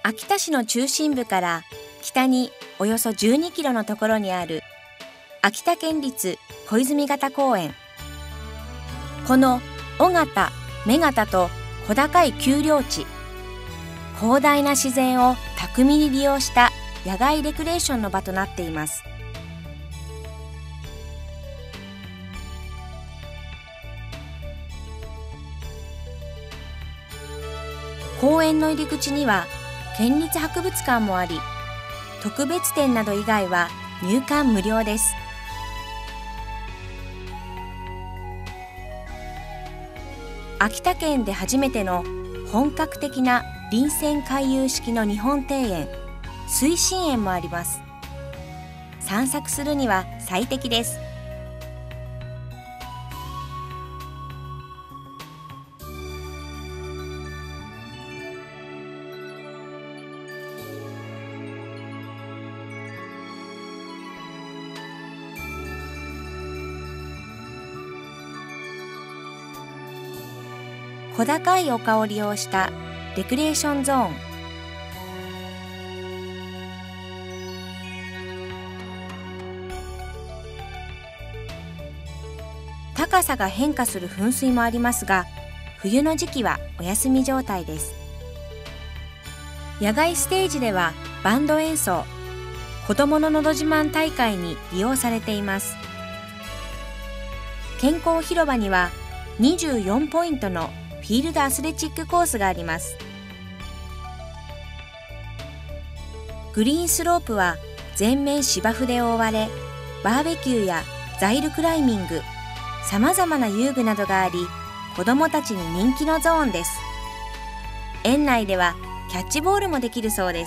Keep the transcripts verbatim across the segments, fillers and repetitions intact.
秋田市の中心部から北におよそじゅうにキロのところにある秋田県立小泉潟公園。この尾形、女形と小高い丘陵地、広大な自然を巧みに利用した野外レクレーションの場となっています。公園の入り口には県立博物館もあり、特別展など以外は入館無料です。秋田県で初めての本格的な臨泉回遊式の日本庭園、水心園もあります。散策するには最適です。小高い丘を利用したレクレーションゾーン。高さが変化する噴水もありますが、冬の時期はお休み状態です。野外ステージではバンド演奏、子どもののど自慢大会に利用されています。健康広場にはにじゅうよんポイントのフィールドアスレチックコースがあります。グリーンスロープは全面芝生で覆われ、バーベキューやザイルクライミング、さまざまな遊具などがあり、子どもたちに人気のゾーンです。園内ではキャッチボールもできるそうです。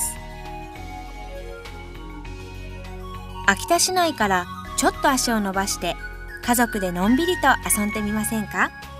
秋田市内からちょっと足を伸ばして、家族でのんびりと遊んでみませんか？